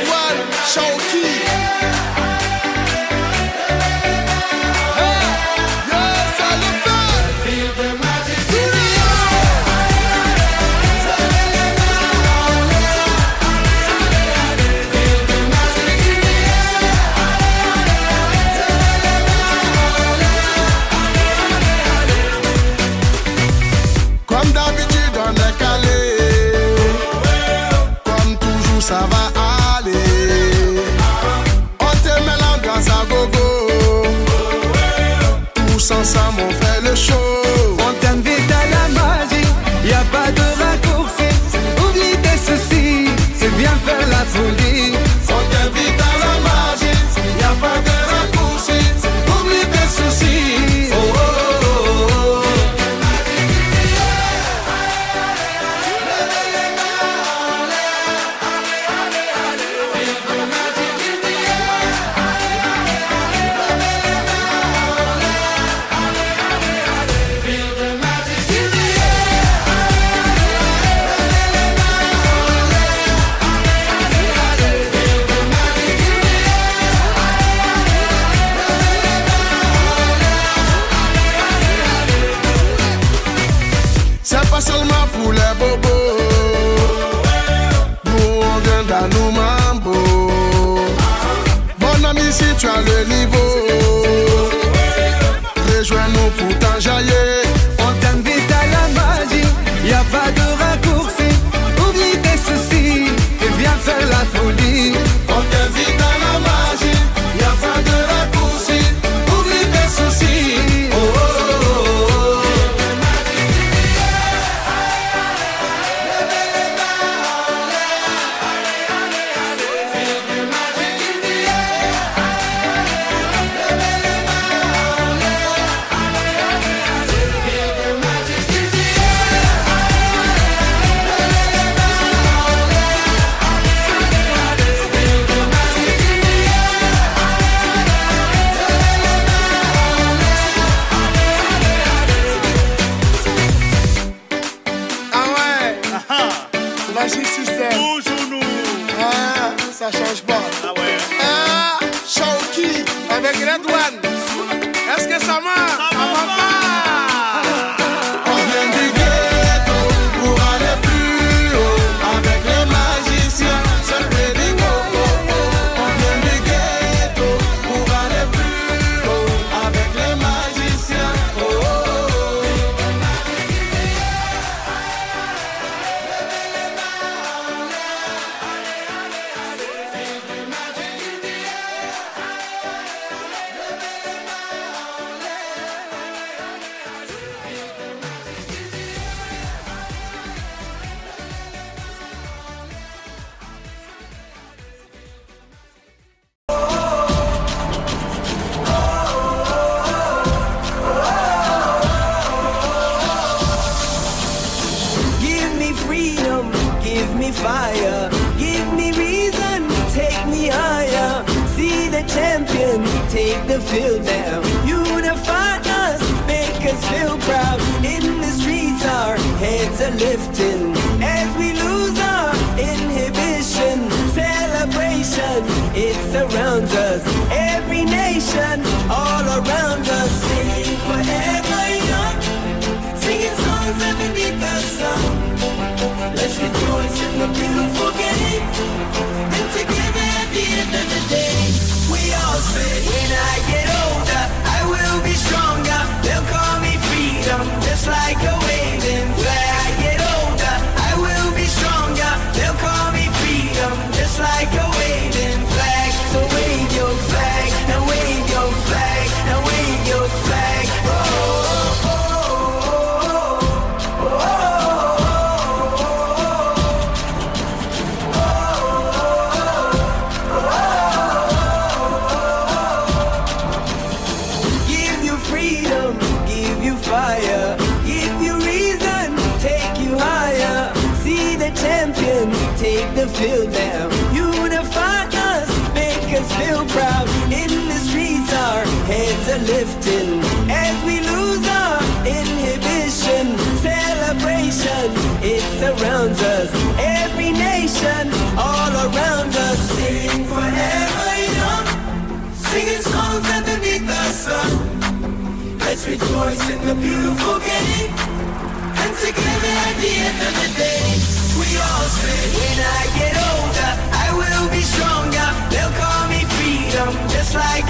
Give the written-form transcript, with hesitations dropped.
Ça va aller. On te met l'ambiance à gogo. Tous ensemble on fait le show. On t'invite à la magie, y a pas de raccourci. Oublie tes soucis, c'est bien faire la folie. On t'invite à la magie, y a pas de raccourci. Oublie tes soucis. Oh, oh, oh, oh. C'est pas seulement pour les bobos. Nous on vient dans nos mambo. Mon ami, si tu as le niveau, rejoins-nous pour t'enjailler. On t'invite à la magie, y a pas de raccourci. Oublie tes soucis et viens faire la folie. On t'invite à la magie, y a pas de raccourci. Oublie tes soucis. Oh, oh, oh, oh. Magic System. Toujours nous. Ah, ça change pas. Ah ouais. Ah, Shawky avec Red One. Est-ce que ça marche? Ça va pas. On vient du ghetto pour aller plus haut. Avec les magiciens, c'est le coco. On vient du ghetto pour aller plus haut. Avec les magiciens. Oh, oh, oh. Give me freedom, give me fire, give me reason, take me higher. See the champions, take the field now. Unify us, make us feel proud. In the streets our heads are lifting as we lose our inhibition. Celebration, it surrounds us. Every nation, all around us. Sing forever young, singing songs underneath the sun. Let's rejoice in the beautiful game. And together at the end of the day, we all say, when I get older, I will be stronger. They'll call me freedom, just like a waving flag. I get older, I will be stronger. They'll call me freedom, just like a waving flag. So wave your flag, now wave your flag, now wave your flag. Oh, oh, oh, oh, oh, oh, oh. a beautiful game. And together at the end of the day, we all say, when I get older, I will be stronger. They'll call me freedom, just like